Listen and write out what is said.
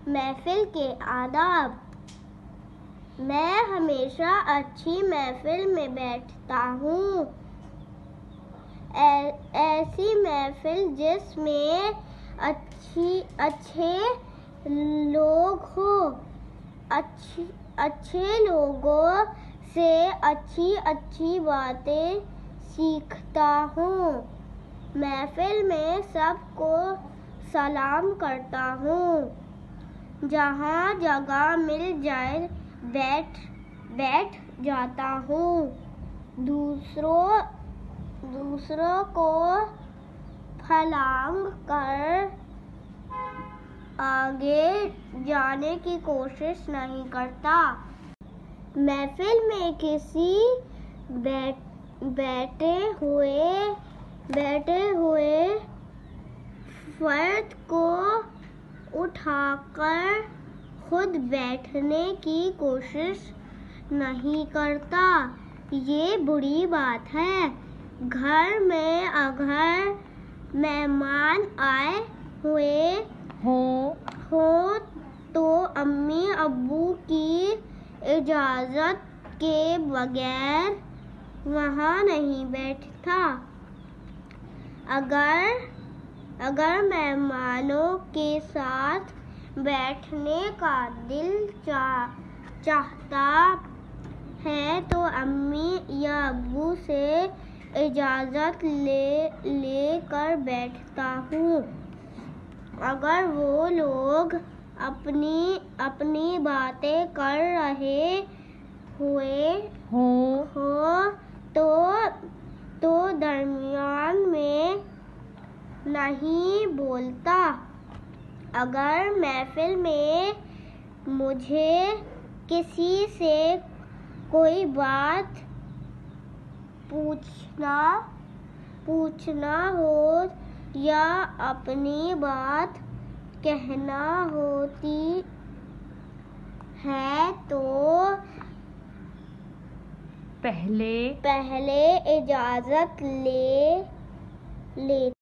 महफिल के आदाब। मैं हमेशा अच्छी महफिल में बैठता हूँ। ऐसी महफिल जिसमें अच्छे लोग हो। अच्छे लोगों से अच्छी बातें सीखता हूँ। महफिल में सबको सलाम करता हूँ। जहाँ जगह मिल जाए बैठ जाता हूँ। दूसरों को फलांग कर आगे जाने की कोशिश नहीं करता। महफिल में किसी बैठे हुए फर्द को उठाकर खुद बैठने की कोशिश नहीं करता। ये बुरी बात है। घर में अगर मेहमान आए हुए हो तो अम्मी अब्बू की इजाज़त के बगैर वहाँ नहीं बैठता। अगर मेहमानों के साथ बैठने का दिल चाहता है तो अम्मी या अब्बू से इजाज़त लेकर बैठता हूँ। अगर वो लोग अपनी बातें कर रहे हुए हो तो दरमियान में नहीं बोलता। अगर महफिल में मुझे किसी से कोई बात पूछना हो या अपनी बात कहना होती है तो पहले इजाज़त ले